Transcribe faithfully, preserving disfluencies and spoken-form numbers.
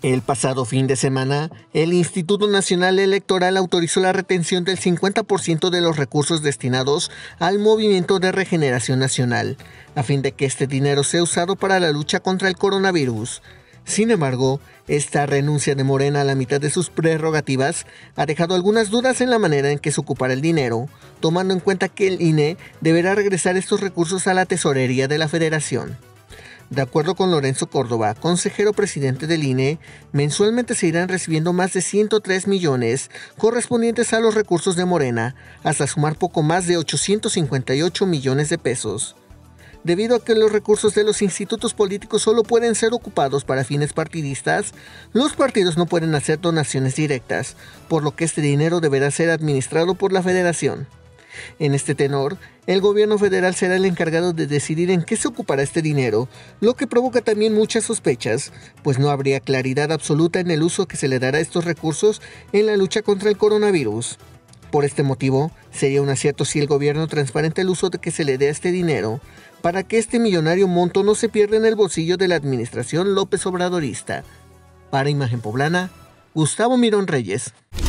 El pasado fin de semana, el Instituto Nacional Electoral autorizó la retención del cincuenta por ciento de los recursos destinados al Movimiento de Regeneración Nacional, a fin de que este dinero sea usado para la lucha contra el coronavirus. Sin embargo, esta renuncia de Morena a la mitad de sus prerrogativas ha dejado algunas dudas en la manera en que se ocupará el dinero, tomando en cuenta que el I N E deberá regresar estos recursos a la tesorería de la Federación. De acuerdo con Lorenzo Córdoba, consejero presidente del I N E, mensualmente se irán recibiendo más de ciento tres millones correspondientes a los recursos de Morena, hasta sumar poco más de ochocientos cincuenta y ocho millones de pesos. Debido a que los recursos de los institutos políticos solo pueden ser ocupados para fines partidistas, los partidos no pueden hacer donaciones directas, por lo que este dinero deberá ser administrado por la Federación. En este tenor, el gobierno federal será el encargado de decidir en qué se ocupará este dinero, lo que provoca también muchas sospechas, pues no habría claridad absoluta en el uso que se le dará a estos recursos en la lucha contra el coronavirus. Por este motivo, sería un acierto si el gobierno transparenta el uso de que se le dé a este dinero, para que este millonario monto no se pierda en el bolsillo de la administración López Obradorista. Para Imagen Poblana, Gustavo Mirón Reyes.